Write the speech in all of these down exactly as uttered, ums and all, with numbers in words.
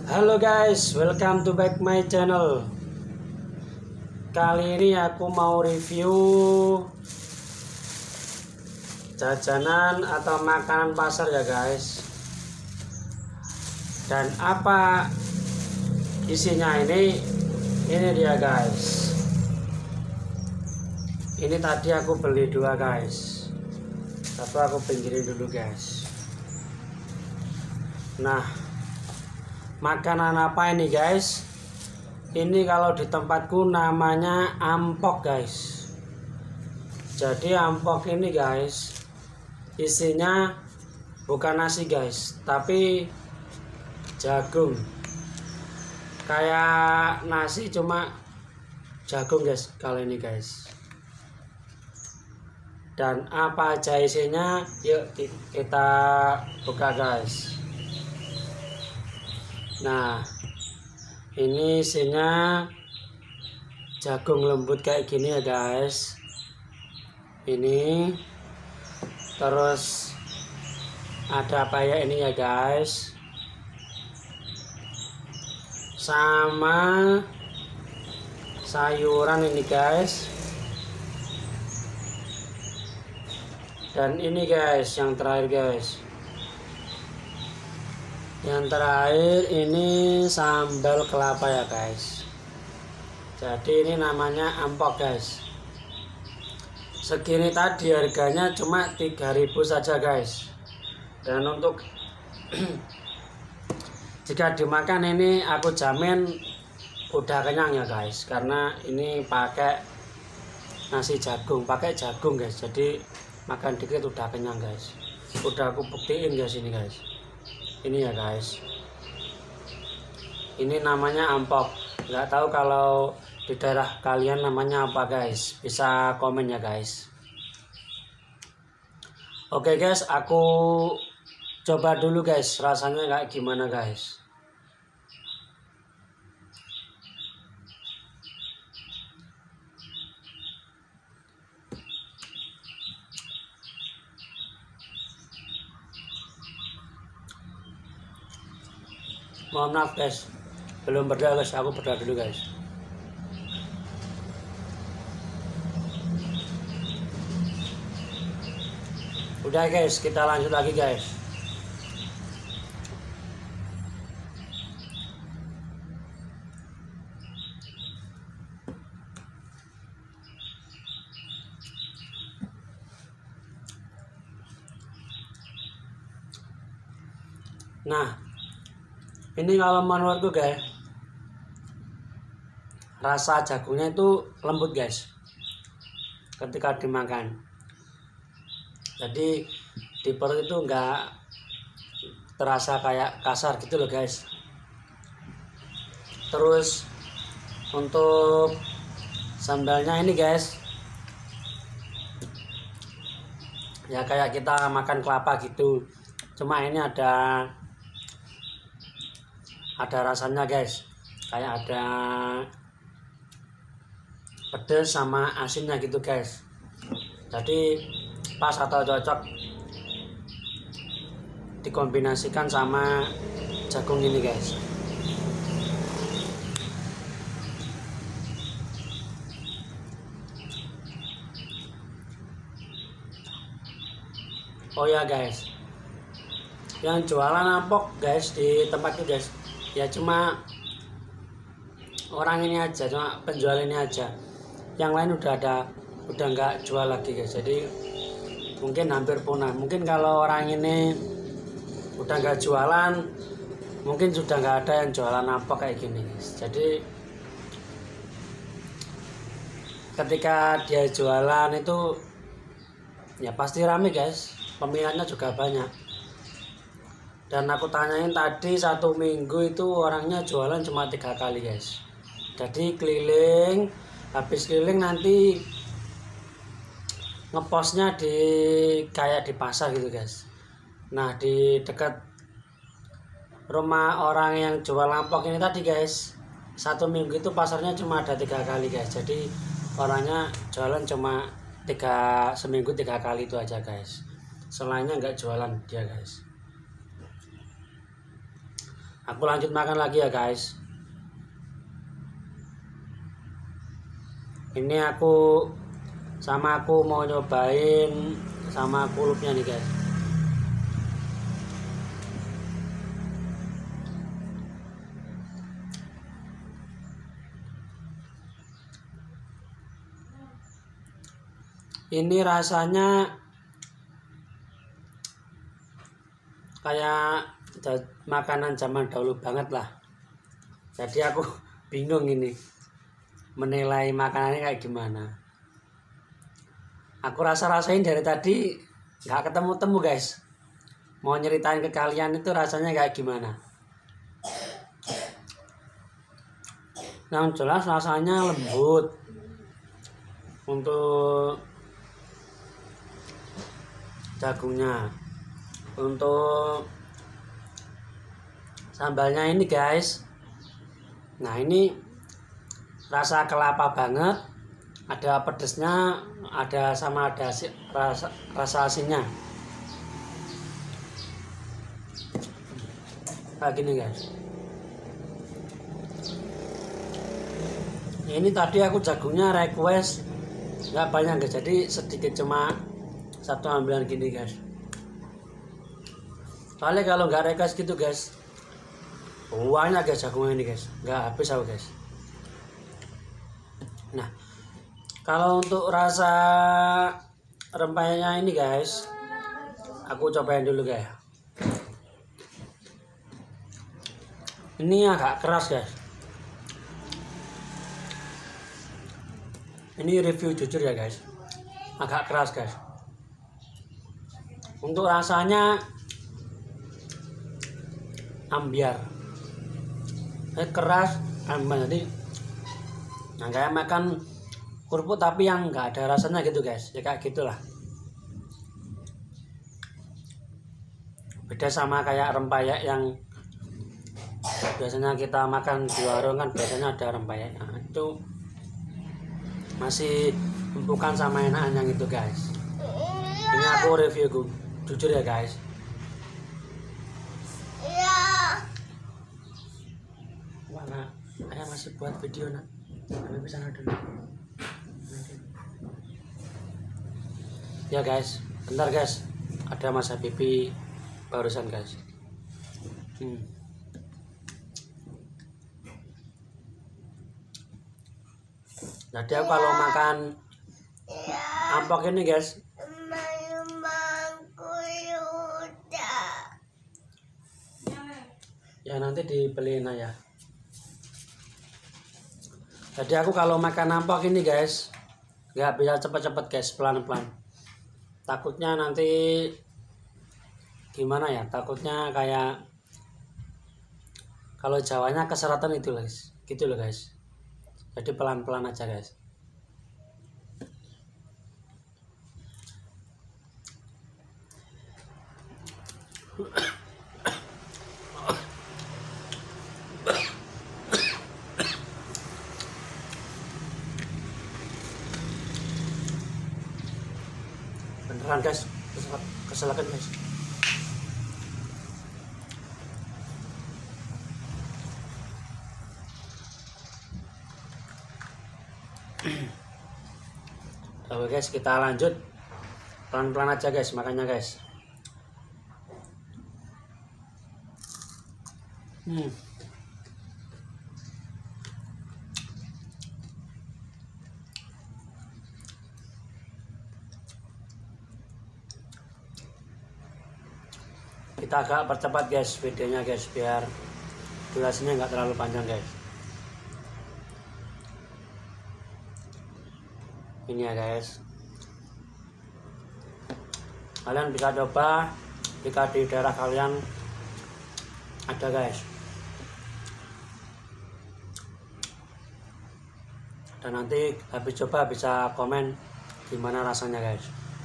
Halo guys, welcome to back my channel. Kali ini aku mau review jajanan atau makanan pasar ya guys. Dan apa isinya ini? Ini dia guys. Ini tadi aku beli dua guys. Satu aku pinggirin dulu guys. Nah, makanan apa ini guys? Ini kalau di tempatku namanya ampok guys. Jadi ampok ini guys, isinya bukan nasi guys, tapi jagung. Kayak nasi cuma jagung guys kali ini guys. Dan apa aja isinya? Yuk kita buka guys. Nah, ini isinya jagung lembut kayak gini ya guys. Ini terus ada apa ya ini ya guys, sama sayuran ini guys. Dan ini guys yang terakhir guys, yang terakhir ini sambal kelapa ya guys. Jadi ini namanya ampok guys. Segini tadi harganya cuma tiga ribu saja guys. Dan untuk jika dimakan ini aku jamin udah kenyang ya guys, karena ini pakai nasi jagung, pakai jagung guys. Jadi makan dikit udah kenyang guys. Udah aku buktiin guys ini guys. Ini ya guys, ini namanya ampok. Nggak tahu kalau di daerah kalian namanya apa guys, bisa komen ya guys. Oke guys, aku coba dulu guys, rasanya kayak gimana guys. Mohon maaf guys, belum berdoa guys, aku berdoa dulu guys. Udah guys, kita lanjut lagi guys. Nah, ini kalau menurutku guys, rasa jagungnya itu lembut guys ketika dimakan. Jadi di perut itu enggak terasa kayak kasar gitu loh guys. Terus untuk sambalnya ini guys, ya kayak kita makan kelapa gitu, cuma ini ada ada rasanya guys, kayak ada pedas sama asinnya gitu guys. Jadi pas atau cocok dikombinasikan sama jagung ini guys. Oh ya guys, yang jualan ampok guys di tempatku guys, ya cuma orang ini aja, cuma penjual ini aja. Yang lain udah ada, udah nggak jual lagi guys. Jadi mungkin hampir punah. Mungkin kalau orang ini udah nggak jualan, mungkin sudah nggak ada yang jualan apa kayak gini guys. Jadi ketika dia jualan itu ya pasti rame guys, peminatnya juga banyak. Dan aku tanyain tadi, satu minggu itu orangnya jualan cuma tiga kali guys. Jadi keliling, habis keliling nanti ngepostnya di kayak di pasar gitu guys. Nah, di dekat rumah orang yang jual ampok ini tadi guys, satu minggu itu pasarnya cuma ada tiga kali guys. Jadi orangnya jualan cuma tiga seminggu tiga kali itu aja guys. Selainnya nggak jualan dia guys. Aku lanjut makan lagi ya guys. Ini aku sama aku mau nyobain sama kulupnya nih guys. Ini rasanya kayak makanan zaman dahulu banget lah. Jadi aku bingung ini menilai makanannya kayak gimana. Aku rasa-rasain dari tadi nggak ketemu-temu guys. Mau nyeritain ke kalian itu rasanya kayak gimana. Yang jelas rasanya lembut. Untuk jagungnya, untuk sambalnya ini guys, nah ini rasa kelapa banget, ada pedesnya, ada sama ada rasa, rasa asinnya kayak gini guys. Ini tadi aku jagungnya request nggak banyak guys, jadi sedikit, cuma satu ambilan gini guys. Soalnya kalau nggak request gitu guys, banyak guys jagungnya ini guys, nggak habis aku guys. Nah, kalau untuk rasa rempahnya ini guys, aku cobain dulu guys. Ini agak keras guys. Ini review jujur ya guys, agak keras guys. Untuk rasanya ambiar, eh, keras, ambiar. Jadi nah kayak makan kerupuk tapi yang nggak ada rasanya gitu guys, ya kayak gitulah. Beda sama kayak rempeyek yang biasanya kita makan di warung kan, biasanya ada rempeyek. Nah, itu masih empukan sama enakan yang itu guys. Ini aku review gue jujur ya guys. Wah, nak, ayah masih buat video nak. Kami bisa dulu. Ya guys, bentar guys. Ada Mas Habibi barusan guys. Hmm. Jadi aku kalau makan ampok ini guys, ya nanti dibeliin aja. Jadi aku kalau makan ampok ini guys, nggak bisa cepet-cepet guys, pelan-pelan. Takutnya nanti gimana ya? Takutnya kayak kalau Jawanya keseratan itu guys, gitu loh guys. Jadi pelan-pelan aja guys. Beneran guys, kesalahan guys. Oke guys, kita lanjut pelan-pelan aja guys makannya guys. Hmm. Kita agak percepat guys videonya guys, biar durasinya nggak terlalu panjang guys. Ini ya guys, kalian bisa coba jika di daerah kalian ada guys. Dan nanti habis coba bisa komen gimana rasanya guys.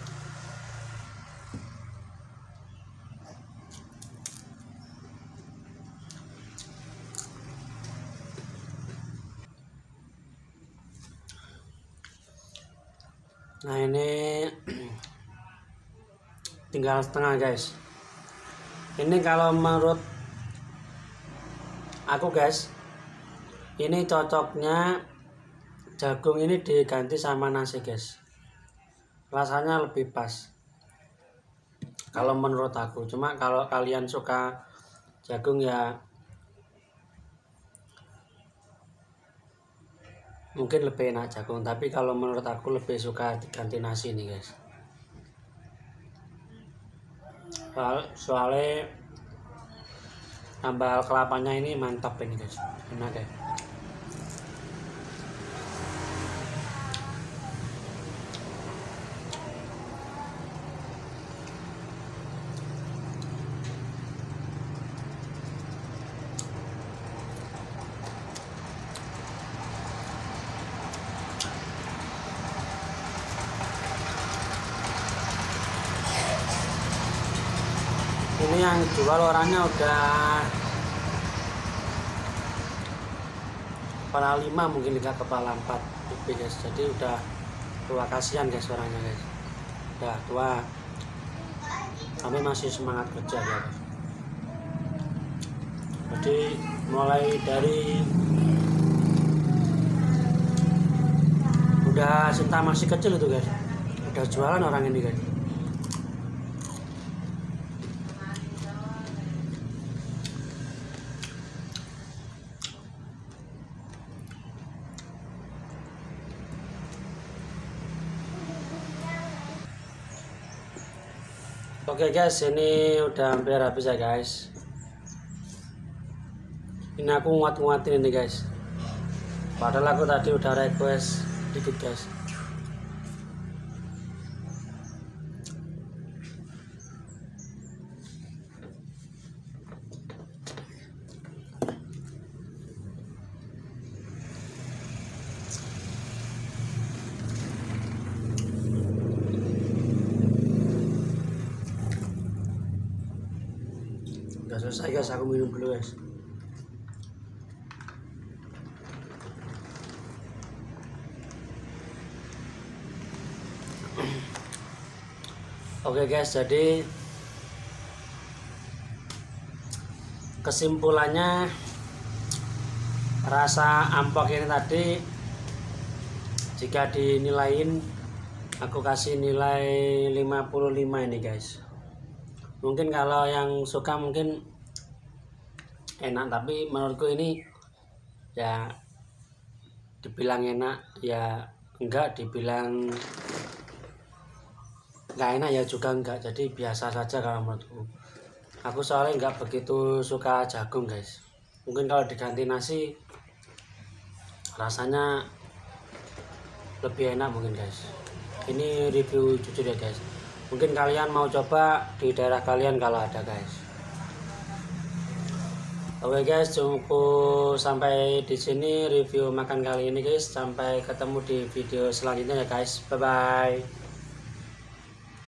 Nah ini tinggal setengah guys. Ini kalau menurut aku guys, ini cocoknya jagung ini diganti sama nasi guys, rasanya lebih pas kalau menurut aku. Cuma kalau kalian suka jagung ya mungkin lebih enak jagung, tapi kalau menurut aku lebih suka diganti nasi nih guys. Soal, soalnya tambah kelapanya ini mantap ini guys, enak ya. Ini yang jual orangnya udah kepala lima, mungkin juga kepala empat lebih guys. Jadi udah tua, kasihan guys orangnya guys, udah tua tapi masih semangat kerja ya guys. Jadi mulai dari udah Sinta masih kecil itu guys, udah jualan orang ini guys. Oke guys, ini udah hampir habis ya guys. Ini aku nguat-nguatin ini guys, padahal aku tadi udah request dikit guys. Udah selesai guys, aku minum dulu guys. Oke guys, jadi kesimpulannya rasa ampok ini tadi jika dinilaiin aku kasih nilai lima puluh lima ini guys. Mungkin kalau yang suka mungkin enak, tapi menurutku ini ya dibilang enak ya enggak, dibilang enggak enak ya juga enggak. Jadi biasa saja kalau menurutku. Aku soalnya enggak begitu suka jagung guys. Mungkin kalau diganti nasi rasanya lebih enak mungkin guys. Ini review jujur ya guys. Mungkin kalian mau coba di daerah kalian kalau ada guys. Oke guys, cukup sampai di sini review makan kali ini guys. Sampai ketemu di video selanjutnya ya guys. Bye bye.